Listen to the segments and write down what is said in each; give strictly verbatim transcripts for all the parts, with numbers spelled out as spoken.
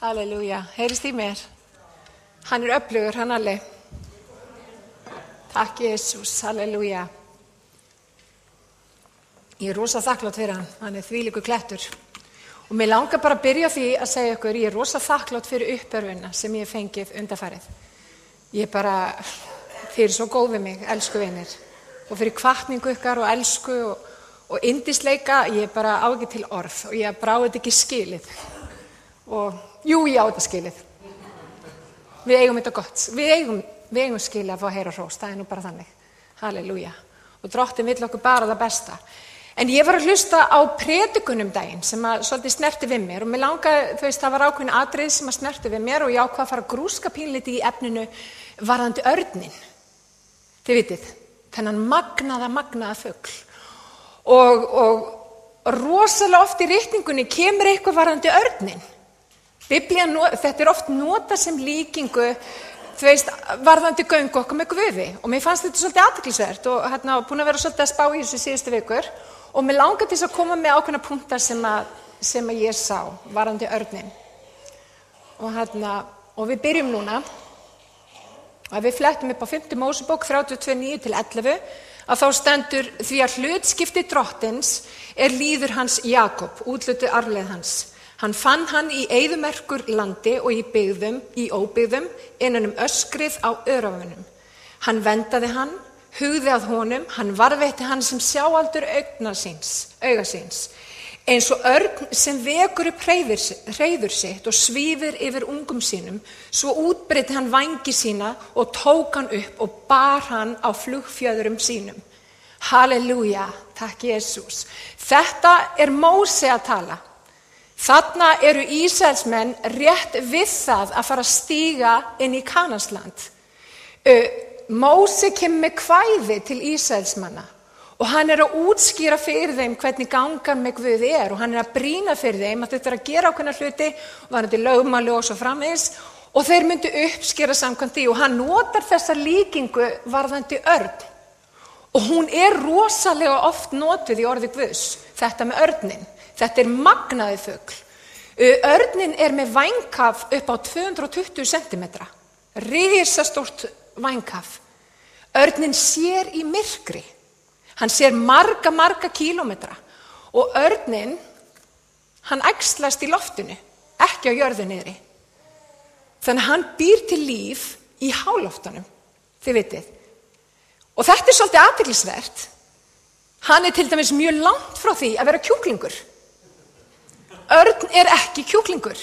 Halleluja, heyrist í mér. Hann er öflugur, hann alveg. Takk Jesús, halleluja. Ég er rosa þakklátt fyrir hann, hann er þvílíkur klettur. Og mér langar bara að byrja því að segja ykkur, ég er rosa þakklátt fyrir uppörfuna sem ég hef fengið undanfarið. Ég er bara, þið eru svo góð við mig, elsku vinir. Og fyrir hvatningu ykkar og elsku og, og yndisleika, ég er bara á ekki til orð og ég brá þetta ekki skilið. Og jú, ég á þetta skilið. Við eigum þetta gott. Við eigum, við eigum skilið að fá að heyra hrós, það er nú bara þannig. Halleluja. Og Drottinn vill okkur bara það besta. En ég var að hlusta á predikunum daginn sem að svolítið snerti við mér og mér langaði, þú veist, það var ákveðin atriði sem að snerti við mér og ég ákvað að fara að grúska pínlítið í efninu varðandi örninn. Þið vitið, þennan magnaða, magnaða fugl. Og, og rosalega oft í ritningunni kemur eitthvað varðandi örninn. Biblían, þetta er oft nota sem líkingu, þú veist, varðandi göngu okkar með Guði. Og mér fannst þetta svolítið athyglisvert og hérna búin að vera svolítið að spá í þessu síðustu vikur. Og mér langar til að koma með ákveðna punktar sem að, sem að ég sá varðandi örninn. Og, hérna, og við byrjum núna. Og við flettum upp á fimmta Mósebók þrjátíu og tvö, níu til ellefu að þá stendur því að hlutskipti Drottins er líður hans Jakob, útlutu arfleið hans. Hann fann hann í eyðimerkur landi og í byggðum, í óbyggðum, innan um öskrið á öræfunum. Hann vendaði hann, hugði að honum, hann varðveitti hann sem sjáaldur augna síns, auga síns. Eins og örn sem vekur upp hreiður sitt og svífir yfir ungum sínum, svo útbreiddi hann vængi sína og tók hann upp og bar hann á flugfjöðrum sínum. Halleluja, takk Jesús. Þetta er Móse að tala. Þarna eru Ísraelsmenn rétt við það að fara að stíga inn í Kanansland. Móse kemur með kvæði til Ísraelsmanna og hann er að útskýra fyrir þeim hvernig gangan með Guði er og hann er að brýna fyrir þeim að þetta er að gera ákveðna hluti og hann er til lögmáli og svo framvegis og þeir myndu uppskýra samkvæmt því og hann notar þessa líkingu varðandi örn. Og hún er rosalega oft notuð í orði Guðs, þetta með örninn. Þetta er magnaði fugl. Örninn er með vængkaf upp á tvö hundruð tuttugu sentimetra. Risastórt vængkaf. Örninn sér í myrkri. Hann sér marga, marga kílómetra. Og örninn, hann æxlast í loftinu, ekki á jörðu niðri. Þannig hann býr til líf í háloftunum, þið vitið. Og þetta er svolítið athyglisvert. Hann er til dæmis mjög langt frá því að vera kjúklingur. Örn er ekki kjúklingur.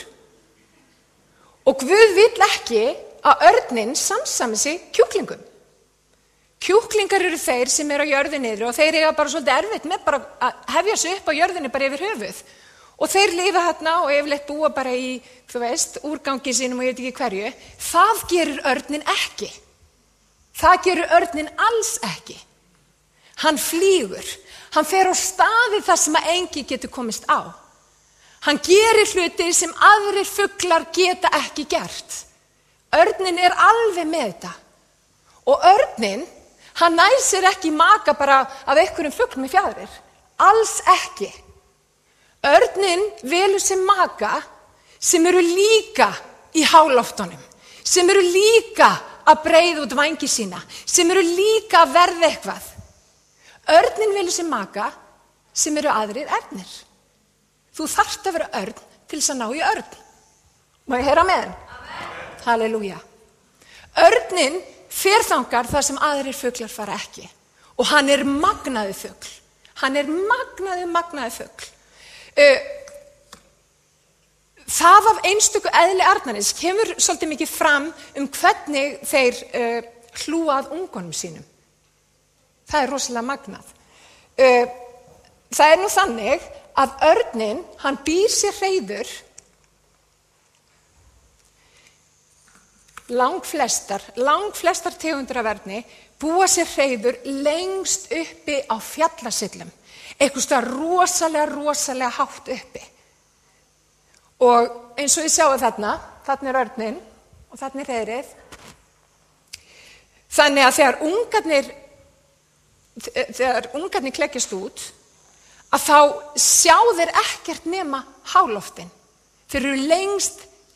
Og Guð vill ekki að örninn samsami sig kjúklingum. Kjúklingar eru þeir sem eru á jörðu niðri og þeir eiga bara svolítið erfitt með bara að hefja sig upp á jörðinni bara yfir höfuð. Og þeir lifa hérna og yfirleitt búa bara í, þú veist, úrgangi sínum og ég veit ekki hverju. Það gerir örninn ekki. Það gerir örninn alls ekki. Hann flýgur. Hann fer á staði þar sem að engi getur komist á. Hann gerir hluti sem aðrir fuglar geta ekki gert. Örninn er alveg með þetta. Og örninn, hann næsir ekki maka bara af einhverjum fuglum í fjaðrir. Alls ekki. Örninn velur sem maka sem eru líka í háloftunum. Sem eru líka að breiða út vængi sína. Sem eru líka að verða eitthvað. Örninn velur sem maka sem eru aðrir ernir. Þú þarft að vera örn til þess að ná í örn. Má ég heyra með hann? Amen. Halleluja. Örninn fer þangað þar sem aðrir fuglar fara ekki. Og hann er magnaði fugl. Hann er magnaði, magnaði fugl. Uh, það af einstöku eðli arnarins kemur svolítið mikið fram um hvernig þeir uh, hlúa að ungunum sínum. Það er rosalega magnað. Uh, það er nú þannig að örninn, hann býr sér hreiður, langflestar, langflestar tegundir af örni, búa sér hreiður lengst uppi á fjallasillum, eitthvað stað rosalega, rosalega hátt uppi. Og eins og ég sjáu þarna, þarna er örninn og þarna er hreiðrið. Þannig að þegar ungarnir, þegar ungarnir klekkjast út, að þá sjá þeir ekkert nema háloftin. Þeir eru lengst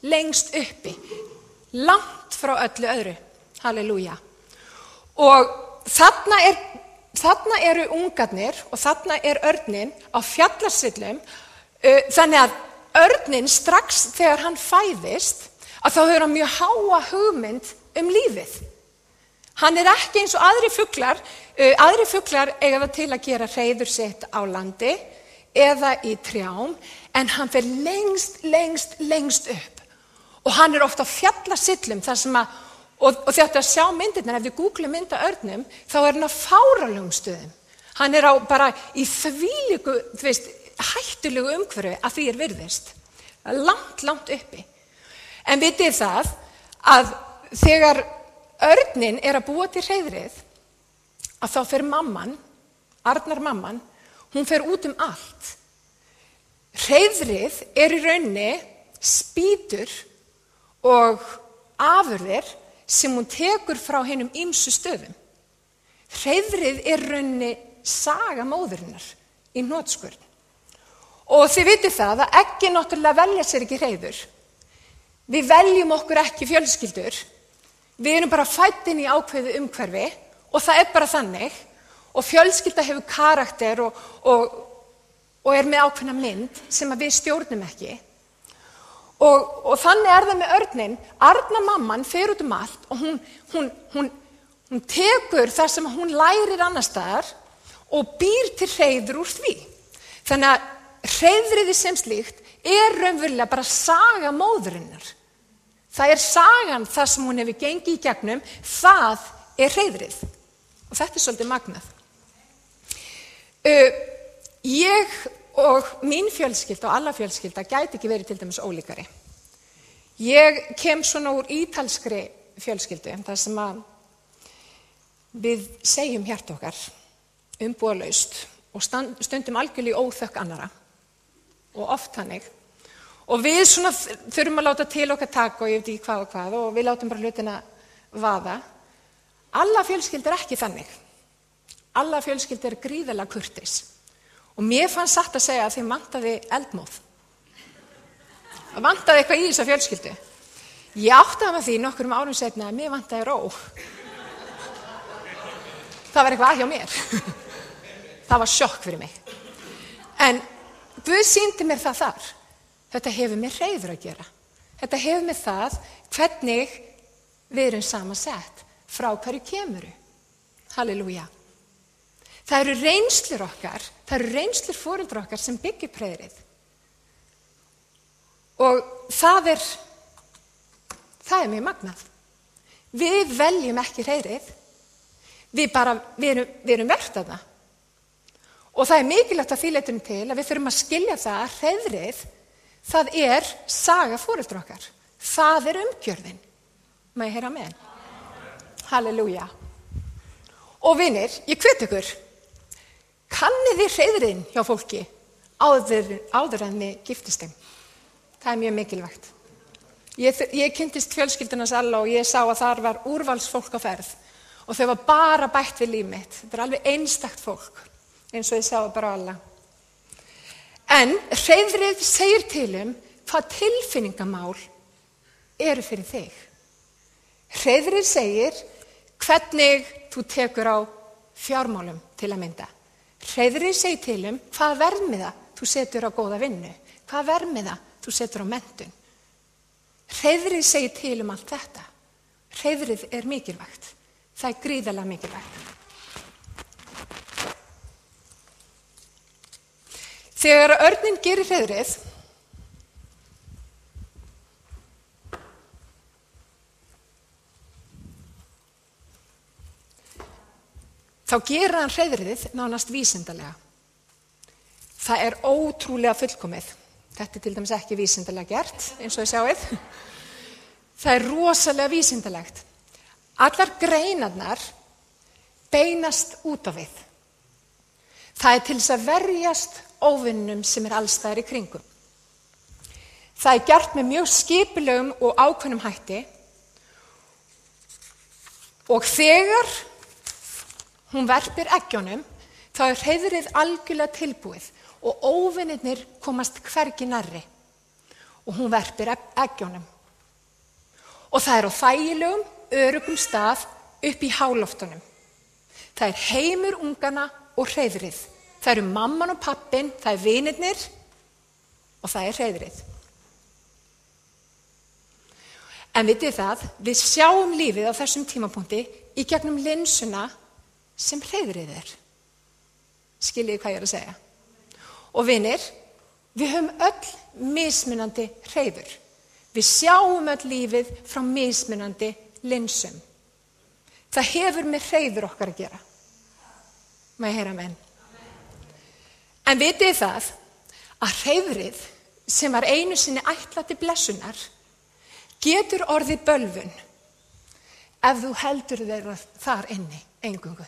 lengst uppi, langt frá öllu öðru. Halleluja. Og þarna, er, þarna eru ungarnir og þarna er örninn á fjallasillum, uh, þannig að örninn strax þegar hann fæðist, að þá hefur hann mjög háa hugmynd um lífið. Hann er ekki eins og aðri fuglar, uh, aðri fuglar eiga það til að gera hreiður sitt á landi eða í trjám, en hann fer lengst, lengst, lengst upp. Og hann er ofta á fjallasillum þar sem að Og, og þetta að sjá myndirnar, ef við googlum mynda örnum, þá er hann á fáránlegum stöðum. Hann er á bara í þvílíku, þú veist, hættulegu umhverfi að því er virðist. Langt, langt uppi. En vitið það að þegar örnin er að búa til hreiðrið, að þá fer mamman, Arnar mamman, hún fer út um allt. Hreiðrið er í raunni spýtur og afurðir sem hún tekur frá hinum ýmsu stöðum. Hreiðrið er raunni saga móðurinnar í hnotskurn. Og þið vitið það að eggin náttúrulega velja sér ekki hreiður. Við veljum okkur ekki fjölskyldur. Við erum bara fædd inn í ákveðu umhverfi og það er bara þannig. Og fjölskylda hefur karakter og, og, og er með ákveðna mynd sem að við stjórnum ekki. Og, og þannig er það með örnin. Arna mamman fer út um allt og hún, hún, hún, hún tekur það sem hún lærir annar staðar og býr til hreiður úr því. Þannig að hreiðriði sem slíkt er raunverulega bara saga móðurinnar. Það er sagan það sem hún hefur gengið í gegnum, það er hreiðrið. Og þetta er svolítið magnað. Uh, ég... Og mín fjölskylda og alla fjölskylda gæti ekki verið til dæmis ólíkari. Ég kem svona úr ítalskri fjölskyldu, þar sem að við segjum hjarta okkar umbúðalaust og stundum algjörlega í óþökk annara. Og oft þannig. Og við svona þurfum að láta til okkar taka og ég veit ekki hvað og hvað og við látum bara hlutina vaða. Alla fjölskylda er ekki þannig. Alla fjölskylda er gríðarlega kurteis. Og mér fannst satt að segja að þeim vantaði eldmóð. Það vantaði eitthvað í þessa fjölskyldu. Ég áttaði með því nokkrum árum seinna að mér vantaði ró. Það var eitthvað að hjá mér. Það var sjokk fyrir mig. En Guð sýndi mér það þar. Þetta hefur mér hreiður að gera. Þetta hefur mér það hvernig við erum samansett. Frá hverju kemuru. Halleluja. Það eru reynslur okkar, það eru reynslur foreldra okkar sem byggir hreiðrið. Og það er, það er mjög magnað. Við veljum ekki hreiðrið, við bara, við erum, við erum vert að það. Og það er mikilvægt að því leytinu til að við þurfum að skilja það að hreiðrið, það er saga foreldra okkar. Það er umgjörðin. Má ég heyra með? Halleluja. Og vinir, ég hvet ykkur. Kannið þið hreiðriðin hjá fólki áður, áður en þið giftist þeim. Það er mjög mikilvægt. Ég, ég kynntist fjölskyldunars alla og ég sá að þar var úrvalsfólk á ferð og þau var bara bætt við líf mitt. Þetta er alveg einstakt fólk, eins og ég sá bara alla. En hreiðrið segir til um hvað tilfinningamál eru fyrir þig. Hreiðrið segir hvernig þú tekur á fjármálum til að mynda. Hreiðrið segir til um hvað verðmiða þú setur á góða vinnu, hvað verðmiða þú setur á menntun. Hreiðrið segir til um allt þetta. Hreiðrið er mikilvægt. Það er gríðarlega mikilvægt. Þegar örninn gerir hreiðrið, þá gerir hann hreiðrið nánast vísindalega. Það er ótrúlega fullkomið. Þetta er til dæmis ekki vísindalega gert, eins og þið sjáið. Það er rosalega vísindalegt. Allar greinarnar beinast út á við. Það er til þess að verjast óvinnum sem er allstaðar í kringum. Það er gert með mjög skipulegum og ákveðnum hætti og þegar hún verpir eggjónum, þá er hreiðrið algjörlega tilbúið og óvinnirnir komast hvergi nærri og hún verpir eggjónum og það er á þægilegum, öruggum stað upp í háloftunum. Það er heimur ungana og hreiðrið. Það eru mamman og pappin, það er vinirnir og það er hreiðrið. En vitið það, við sjáum lífið á þessum tímapunkti í gegnum linsuna sem hreiðrið er. Skiljið hvað ég er að segja. Og vinir, við höfum öll mismunandi hreiður. Við sjáum öll lífið frá mismunandi linsum. Það hefur með hreiður okkar að gera. Má ég heyra amen? En vitið það að hreiðrið sem var einu sinni ætlað til blessunar getur orðið bölvun ef þú heldur þeirra þar inni eingöngu.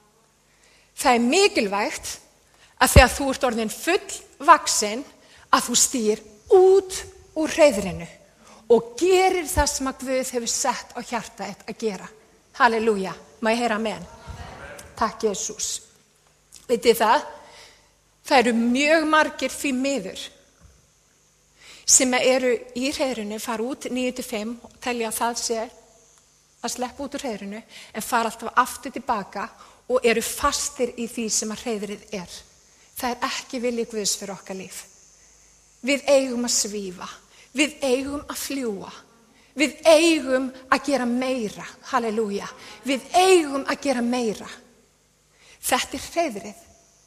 Það er mikilvægt að þegar þú ert orðin fullvaxin að þú stígir út úr hreiðrinu og gerir það sem að Guð hefur sett á hjarta þitt að gera. Halleluja, má ég heyra amen? Takk Jesús. Vitið það, það eru mjög margir því miður sem eru í hreiðrinu, fara út níu til fimm og telja að það sé að sleppa út úr hreiðrinu en fara alltaf aftur tilbaka og eru fastir í því sem að hreiðrið er. Það er ekki vilji Guðs fyrir okkar líf. Við eigum að svífa. Við eigum að fljúa. Við eigum að gera meira. Halleluja. Við eigum að gera meira. Þetta er hreiðrið.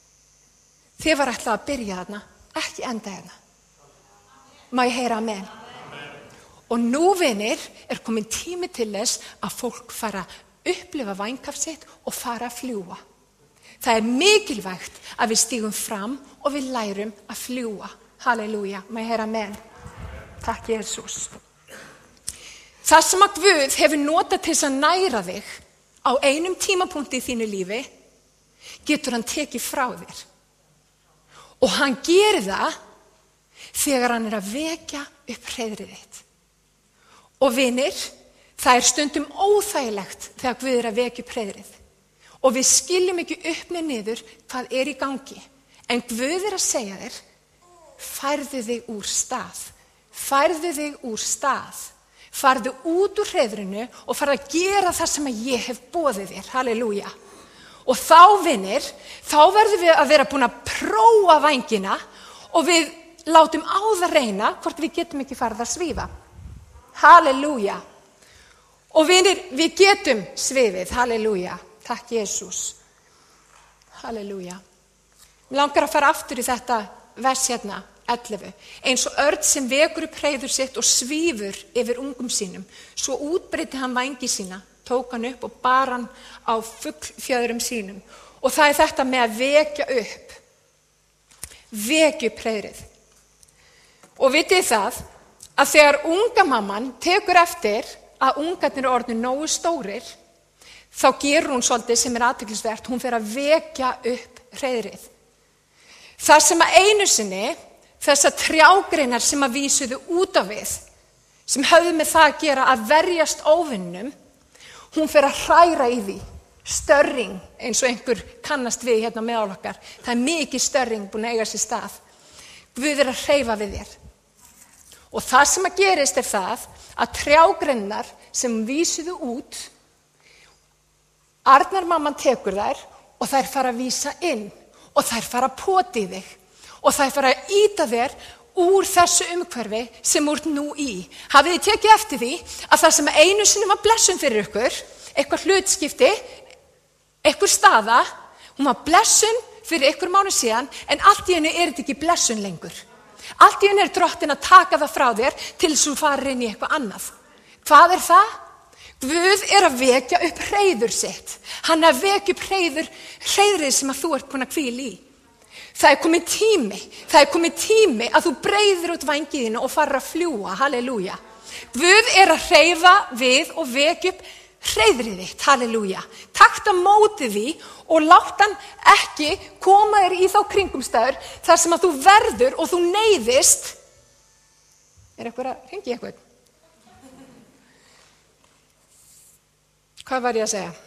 Þið var ætlað að byrja þarna, ekki enda hérna. Má ég heyra amen? Og nú vinir er komin tími til þess að fólk fara að upplifa vængkaf sitt og fara að fljúa. Það er mikilvægt að við stígum fram og við lærum að fljúa. Halleluja, má ég heyra amen? Takk Jesús. Það sem að Guð hefur notað til þess að næra þig á einum tímapunkti í þínu lífi, getur hann tekið frá þér. Og hann gerir það þegar hann er að vekja upp hreiðrið þitt. Og vinir, það er stundum óþægilegt þegar Guð er að vekja upp hreiðrið. Og við skiljum ekki upp með niður hvað er í gangi. En Guð er að segja þér, færðu þig úr stað. Færðu þig úr stað. Farðu út úr hreiðrinu og farðu að gera það sem ég hef boðið þér. Halleluja. Og þá vinir, þá verðum við að vera búin að prófa vængina og við látum á það reyna hvort við getum ekki farið að svífa. Halleluja. Og vinir, við getum svifið. Halleluja. Takk Jesús. Halleluja. Mér langar að fara aftur í þetta vers hérna, ellefu. Eins og örn sem vekur upp hreiður sitt og svífur yfir ungum sínum. Svo útbreiddi hann vængi sína, tók hann upp og bar hann á fuglfjöðrum sínum. Og það er þetta með að vekja upp. Vekja upp hreiðrið. Og vitið það að þegar unga mamman tekur eftir að ungarnir eru orðnir nógu stórir, þá gerur hún svolítið sem er athyglisvert, hún fer að vekja upp hreiðrið. Það sem að einu sinni, þessar trjágreinar sem að vísuðu út af við, sem höfðu með það að gera að verjast óvinnum, hún fer að hræra í því, störring, eins og einhver kannast við hérna meðal okkar. Það er mikið störring búin að eiga sér stað. Guð er að hreyfa við þér. Og það sem að gerist er það að trjágreinar sem vísuðu út, Arnarmamman tekur þær og þær fara að vísa inn og þær fara að pota í þig og þær fara að ýta þér úr þessu umhverfi sem úr nú í. Hafið þið tekið eftir því að það sem einu sinni var blessun fyrir ykkur, eitthvað hlutskipti, eitthvað staða, hún var blessun fyrir ykkur mánu síðan, en allt í henni er þetta ekki blessun lengur. Allt í henni er Drottinn að taka það frá þér til þess að þú farir inn í eitthvað annað. Hvað er það? Guð er að vekja upp hreiður sitt. Hann er að vekja upp hreiður, hreiðrið sem að þú ert búin að hvíla í. Það er komið tími, það er komið tími að þú breiðir út vængiðina og farir að fljúa, halleluja. Guð er að hreyfa við og vekja upp hreiðrið þitt, halleluja. Taktu á móti því og látt hann ekki koma þér í þá kringumstæður þar sem að þú verður og þú neyðist. Er eitthvað að hringi eitthvað? Hvað var ég að segja?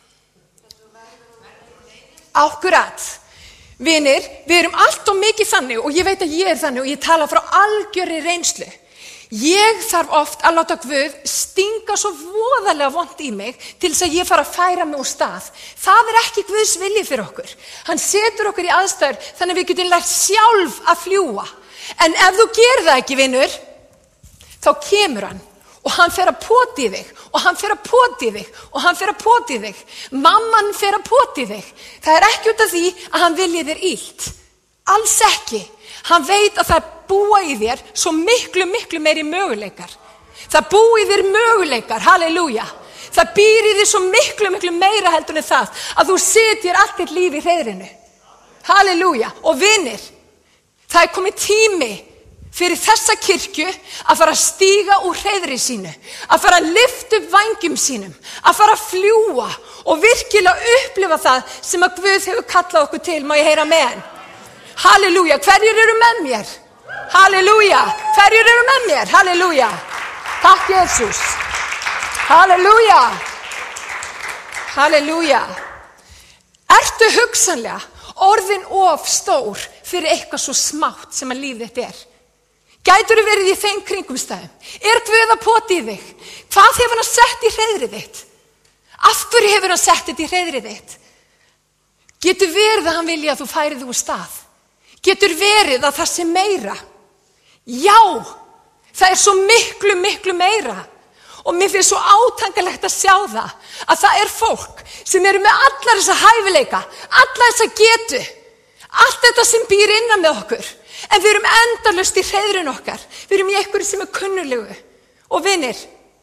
Akkurat. Vinir, við erum allt og mikið þannig og ég veit að ég er þannig og ég tala frá algjörri reynslu. Ég þarf oft að láta Guð stinga svo voðalega vont í mig til þess að ég fara að færa mig úr stað. Það er ekki Guðs vilji fyrir okkur. Hann setur okkur í aðstæður þannig að við getum lært sjálf að fljúga. En ef þú gerir það ekki, vinur, þá kemur hann og hann fer að pota í þig og hann fer að pota í þig og hann fer að pota í þig. Mamman fer að pota í þig. Það er ekki út af því að hann vilji þér illt. Alls ekki. Hann veit að það búa í þér svo miklu, miklu meiri möguleikar. Það búa í þér möguleikar, halleluja. Það býr í þér svo miklu, miklu meira heldur en það að þú sitjir allt þitt líf í hreiðrinu. Halleluja. Og vinir, það er komið tími fyrir þessa kirkju að fara að stíga úr hreiðri sínu, að fara að lyfta upp vængjum sínum, að fara að fljúga og virkilega upplifa það sem að Guð hefur kallað okkur til. Má ég heyra amen? Halleluja. Hverjir eru með mér? Halleluja. Hverjir eru með mér? Halleluja. Takk Jesus. Halleluja. Halleluja. Ertu hugsanlega orðin of stór fyrir eitthvað svo smátt sem að líf þitt er? Gætur þú verið í þeim kringumstæðum? Er Guð að pota í þig? Hvað hefur hann sett í hreiðrið þitt? Af hverju hefur hann sett þetta í hreiðrið þitt? Getur verið að hann vilja að þú færið úr stað? Getur verið að það sé meira? Já, það er svo miklu, miklu meira. Og mér finnst svo átangalegt að sjá það, að það er fólk sem eru með allar þessa hæfileika, allar þessa getu, allt þetta sem býr innan með okkur. En við erum endalaust í hreiðrinu okkar. Við erum í einhverju sem er kunnulegu. Og vinir,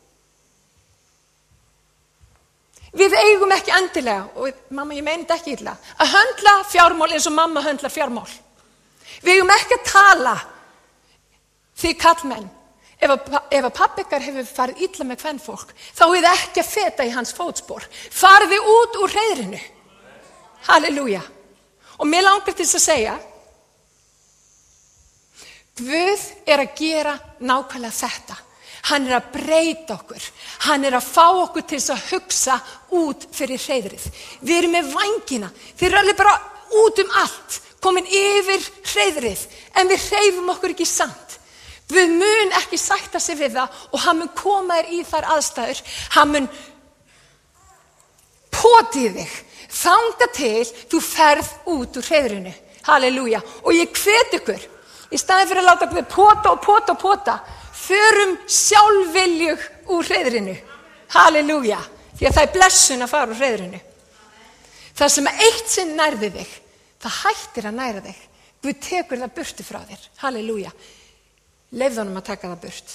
við eigum ekki endilega, og mamma ég meina þetta ekki illa, að höndla fjármál eins og mamma höndlar fjármál. Við eigum ekki að tala því kallmenn. Ef að, ef að pabbi ykkar hefur farið illa með kvenfólk, þá er það ekki að feta í hans fótspor. Farið út úr hreiðrinu. Halleluja. Og mér langar til þess að segja, Guð er að gera nákvæmlega þetta. Hann er að breyta okkur. Hann er að fá okkur til þess að hugsa út fyrir hreiðrið. Við erum með vængina. Þeir eru alveg bara út um allt, komin yfir hreiðrið, en við hreyfum okkur ekki samt. Guð mun ekki sætta sig við það og hann mun koma þér í þær aðstæður. Hann mun pota í þig, þanga til þú ferð út úr hreiðrinu. Halleluja. Og ég hvet ykkur, í staðinn fyrir að láta Guð pota og pota og pota, förum sjálfviljug úr hreiðrinu. Halleluja. Því að það er blessun að fara úr hreiðrinu. Það sem eitt sinn nærði þig, það hættir að næra þig. Guð tekur það burtu frá þér. Halleluja. Leyfðu honum að taka það burt.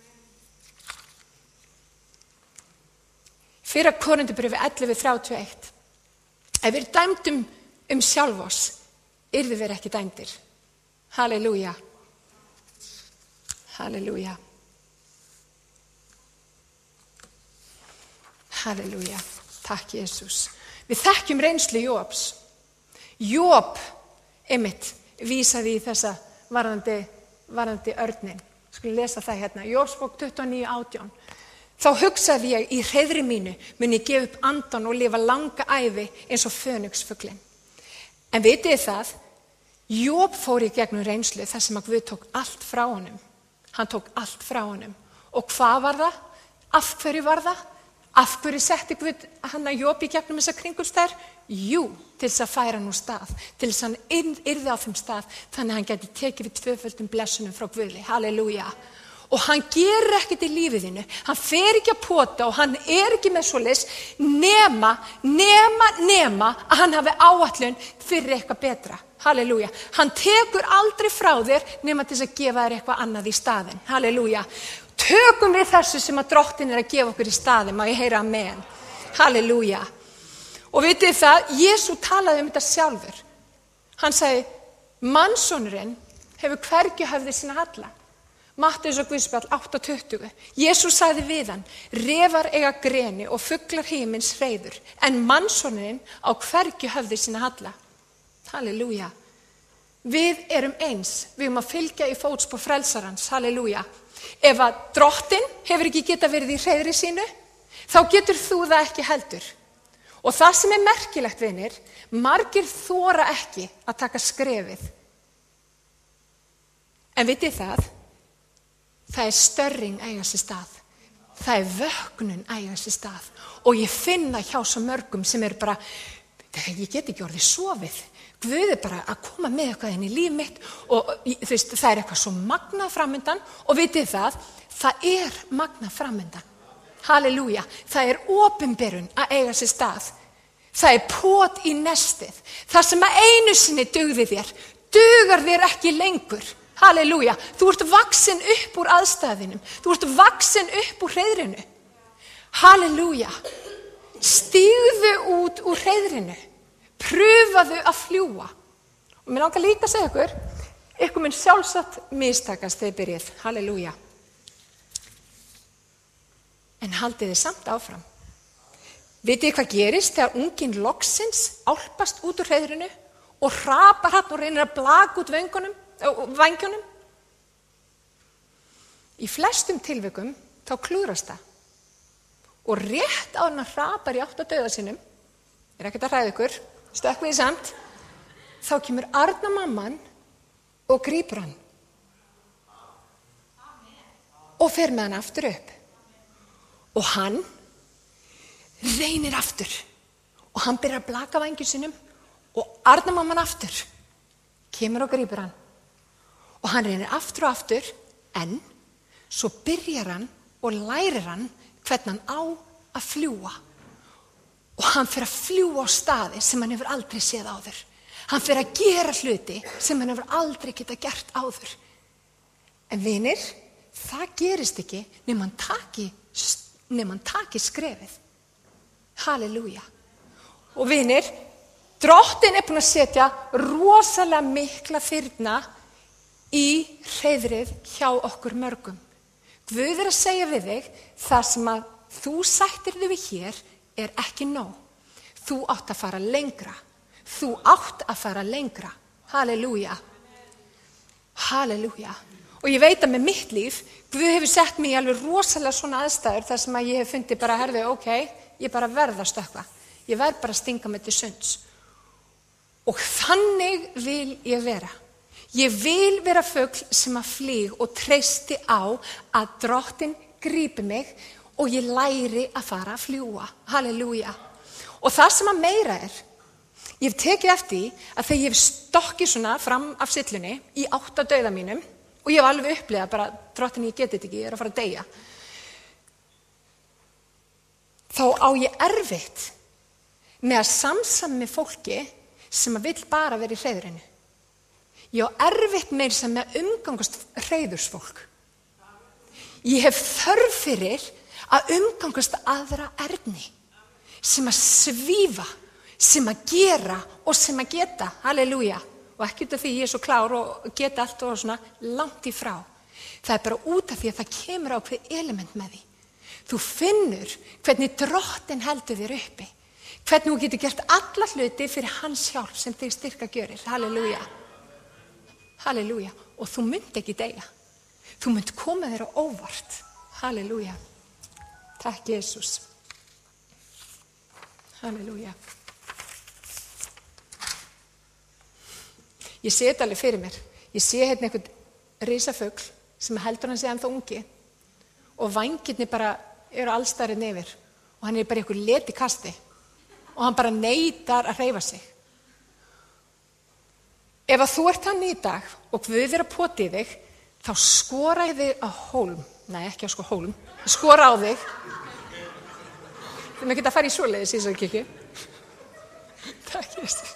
Fyrra Korintharbréfi ellefu þrjátíu og eitt. Ef við dæmdum um sjálf oss, yrðum við ekki dæmdir. Halleluja. Halleluja. Halleluja. Takk Jesus. Við þekkjum reynslu Jóbs. Jób, einmitt, vísaði í þessa varðandi, varðandi örnin. Skulum lesa það hérna. Jóbsbók tuttugu og níu átján. Þá hugsaði ég í hreiðri mínu mun ég gefa upp andan og lifa langa ævi eins og fönixfuglinn. En vitið þið það? Jób fór í gegnum reynslu þar sem að Guð tók allt frá honum. Hann tók allt frá honum. Og hvað var það? Af hverju var það? Af hverju setti Guð hann að Jób í gegnum þessa kringumstæður? Jú, til þess að færa hann úr stað. Til þess að hann yrði á þeim stað þannig að hann geti tekið við tvöföldum blessunum frá Guði. Halleluja. Og hann gerir ekkert í lífiðinu, hann fer ekki að pota og hann er ekki með svoleiðis nema, nema, nema að hann hafi áætlun fyrir eitthvað betra. Halleluja. Hann tekur aldrei frá þér nema til þess að gefa þér eitthvað annað í staðinn. Halleluja. Tökum við þessu sem að drottin er að gefa okkur í staðinn, má ég heyra amen. Halleluja. Og vitið það, Jesú talaði um þetta sjálfur. Hann sagði, mannssonurinn hefur hvergi höfði sína halla. Matteus og Guðspjall átta tuttugu. Jesús sagði við hann, refar eiga greni og fuglar himins hreiður, en mannssonurinn á hvergi höfði sína halla. Halleluja. Við erum eins, við erum að fylgja í fótspor frelsarans. Halleluja. Ef að drottin hefur ekki geta verið í hreiðri sínu, þá getur þú það ekki heldur. Og það sem er merkilegt, vinir, margir þora ekki að taka skrefið. En vitið það, Það er störring eiga sér stað. Það er vöknun eiga sér stað. Og ég finna hjá svo mörgum sem er bara, ég get ekki orðið sofið. Guð er bara að koma með eitthvað inn í líf mitt og þú veist, það er eitthvað svo magnað framundan og vitið það, það er magnað framundan. Halleluja. Það er opinberun að eiga sér stað. Það er pot í nestið. Það sem að einu sinni dugði þér, dugar þér ekki lengur. Halleluja. Þú ert vaksin upp úr aðstæðinum. Þú ert vaksin upp úr hreiðrinu. Halleluja. Stígðu út úr hreiðrinu. Pröfaðu að fljúa. Og mér langar líka að segja ykkur, ykkur mun sjálfsagt mistakast þegar byrjið. Halleluja. En haldið þið samt áfram. Vitið þið hvað gerist þegar unginn loksins álpast út úr hreiðrinu og hrapar hann og reynir að blaka út vængunum, vængjunum? Í flestum tilvikum þá klúðrast það. Og rétt á hann að hrapar í átt að dauða sínum, er ekkert að hræða ykkur, stökkvið samt, þá kemur Arna mamman og grípur hann. Og fer með hann aftur upp. Og hann reynir aftur. Og hann byrjar að blaka vængjum sínum og Arna mamman aftur. Kemur og grípur hann. Og hann reynir aftur og aftur, en svo byrjar hann og lærir hann hvernig hann á að fljúa. Og hann fer að fljúa á staði sem hann hefur aldrei séð áður. Hann fer að gera hluti sem hann hefur aldrei getað gert áður. En vinir, það gerist ekki nema hann taki, nema hann taki skrefið. Halleluja. Og vinir, Drottinn er búinn að setja rosalega mikla firna í hreiðrið hjá okkur mörgum. Guð er að segja við þig, það sem að þú sættir þig við hér er ekki nóg. Þú átt að fara lengra. Þú átt að fara lengra. Halleluja. Halleluja. Og ég veit að með mitt líf, Guð hefur sett mig í alveg rosalega svona aðstæður þar sem að ég hef fundið bara, herðu, ok, ég bara verð að stökkva. Ég verð bara að stinga mig til sunds. Og þannig vil ég vera. Ég vil vera fugl sem að flýg og treysti á að Drottinn grípi mig og ég læri að fara að fljúa. Halleluja. Og það sem að meira er, ég hef tekið eftir að þegar ég hef stokkið svona fram af syllunni í átt að dauða mínum og ég hef alveg upplegað bara, Drottinn, ég geti þetta ekki, ég er að fara að deyja. Þá á ég erfitt með að samsama með fólki sem að vill bara vera í hreiðrinu. Ég á erfitt með sem að umgangast hreiðursfólk. Ég hef þörf fyrir að umgangast aðra erni sem að svífa, sem að gera og sem að geta. Halleluja. Og ekki út af því ég er svo klár og geta allt og svona langt í frá. Það er bara út af því að það kemur á hver element með því. Þú finnur hvernig Drottinn heldur þér uppi. Hvernig þú getur gert alla hluti fyrir hans hjálp sem þig styrka gjörir. Halleluja. Halleluja. Og þú munt ekki deyja. Þú munt koma þér á óvart. Halleluja. Takk, Jesús. Halleluja. Ég sé þetta alveg fyrir mér. Ég sé hérna einhvern risafugl sem heldur hann sé ennþá ungi og vængirnir bara eru allstæðir yfir og hann er bara í einhver leti kasti og hann bara neitar að hreyfa sig. Ef að þú ert hann í dag og Guð er að pota í þig, þá skora ég þig á hólm. Nei, ekki á sko hólm. Skora á þig. Þegar maður geta að fara í svoleiðis í þessu kirkju. Takk, Jesús.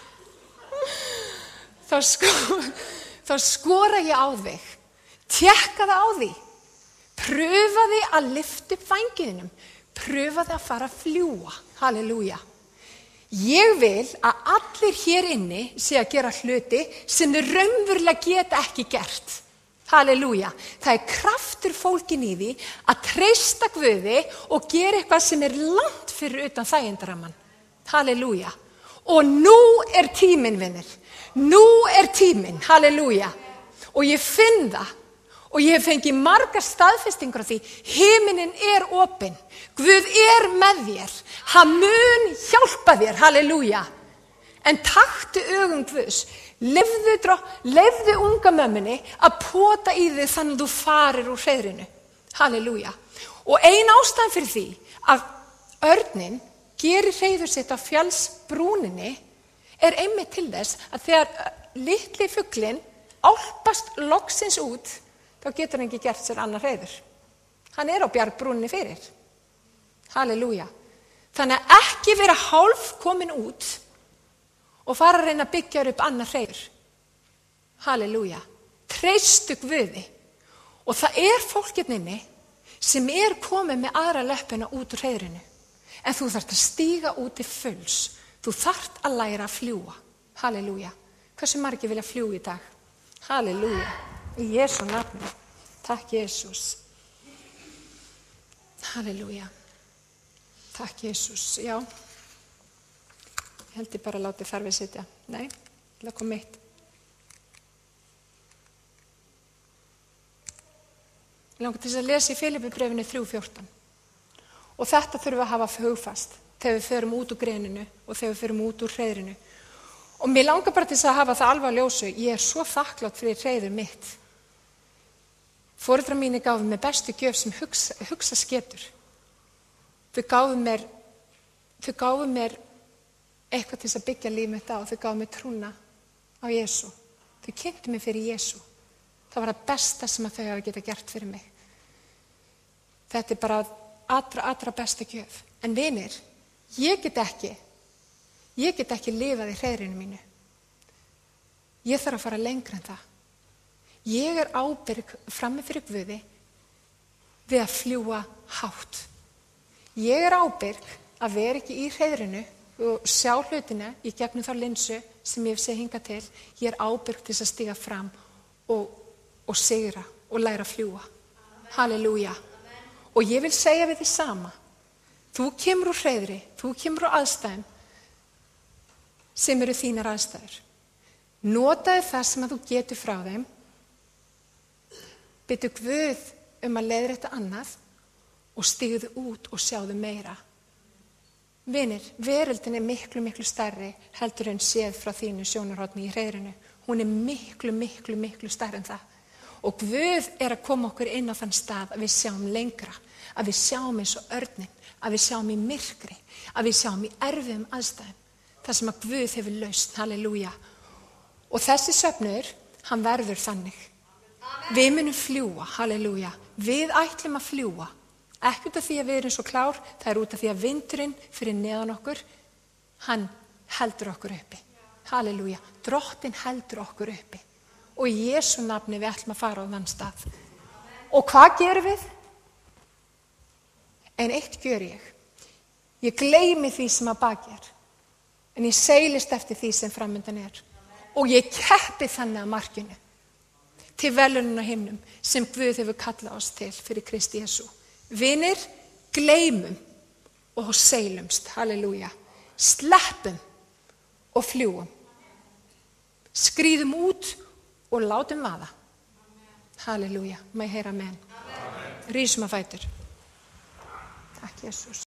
Þá, sko, þá skora ég á þig. Tékka það á því. Pröfaði að lyfta upp vænginum. Pröfaði að fara að fljúa. Halleluja. Ég vil að allir hér inni sé að gera hluti sem þau raunverulega geta ekki gert. Halleluja. Það er kraftur fólkin í því að treysta Guði og gera eitthvað sem er langt fyrir utan þægindaramman. Halleluja. Og nú er tíminn, vinir. Nú er tíminn. Halleluja. Og ég finn það. Og ég hef fengið margar staðfestingar á því. Himinin er opinn. Guð er með þér. Hann mun hjálpa þér. Halleluja. En taktu augum Guðs. Lifðu, dró, lifðu unga mömmunni að pota í þig þannig að þú farir úr hreiðrinu. Halleluja. Og ein ástæðan fyrir því að örninn gerir hreiður sitt á fjallsbrúninni er einmitt til þess að þegar litli fuglinn álpast loksins út, þá getur hann ekki gert sér annar hreiður. Hann er á bjargbrúninni fyrir. Halleluja. Þannig að ekki vera hálf komin út og fara að reyna að byggja upp annar hreiður. Halleluja. Treystu Guði. Og það er fólk hérna inni sem er komið með aðra löppina út úr hreiðrinu. En þú þarft að stíga út til fulls. Þú þarft að læra að fljúga. Halleluja. Hversu margir vilja fljúga í dag? Halleluja. Í Jesú nafni. Takk Jesús. Halleluja. Takk Jesús. Já. Ég held ég bara að láta þar við sitja. Nei, það kom eitt. Ég langar til þess að lesa í Filippibréfinu þrjú fjórtán. Og þetta þurfum við að hafa hugfast þegar við förum út úr greninu og þegar við förum út úr hreiðrinu. Og mér langar bara til þess að hafa það alveg að ljósu. Ég er svo þakklátt fyrir hreiður mitt. Foreldrar mínir gáfu mér bestu gjöf sem hugsa, hugsa getur. Þau gáfu mér, þau gáfu mér eitthvað til þess að byggja líf mitt á. Þau gáfu mér trúna á Jesú. Þau kynntu mig fyrir Jesú. Það var það besta sem að þau hafa getað gert fyrir mig. Þetta er bara allra, allra besta gjöf. En vinir, ég get ekki, ég get ekki lifað í hreiðrinu mínu. Ég þarf að fara lengra en það. Ég er ábyrg frammi fyrir Guði við að fljúga hátt. Ég er ábyrg að vera ekki í hreiðrinu og sjá hlutina í gegnum þá linsu sem ég hef séð hingað til. Ég er ábyrg til þess að stíga fram og, og sigra og læra að fljúga. Halleluja. Og ég vil segja við því sama. Þú kemur úr hreiðri, þú kemur úr aðstæðum sem eru þínar aðstæður. Notaðu það sem að þú getur frá þeim. Biðdu Guð um að leiðrétta annað og stígðu út og sjáðu meira. Vinir, veröldin er miklu, miklu stærri heldur en séð frá þínu sjónarhorni í hreiðrinu. Hún er miklu, miklu, miklu stærri en það. Og Guð er að koma okkur inn á þann stað að við sjáum lengra, að við sjáum eins og örnin, að við sjáum í myrkri, að við sjáum í erfiðum aðstæðum. Það sem að Guð hefur lausn, halleluja. Og þessi söfnur, hann verður þannig. Við munum fljúga, halleluja. Við ætlum að fljúga. Ekki út af því að við erum svo klár, það er út af því að vindurinn fyrir neðan okkur, hann heldur okkur uppi. Halleluja. Drottinn heldur okkur uppi. Og í Jesú nafni við ætlum að fara á þann stað. Og hvað gerum við? En eitt gjör ég. Ég gleymi því sem að baki er. En ég seilist eftir því sem framundan er. Og ég keppi þannig að markinu. Til velunum á himnum sem Guð hefur kallað oss til fyrir Kristi Jesú. Vinir, gleymum og seilumst. Halleluja. Sleppum og fljúum. Skríðum út og látum vaða. Halleluja. Má ég heyra amen. Rísum á fætur. Takk Jesús.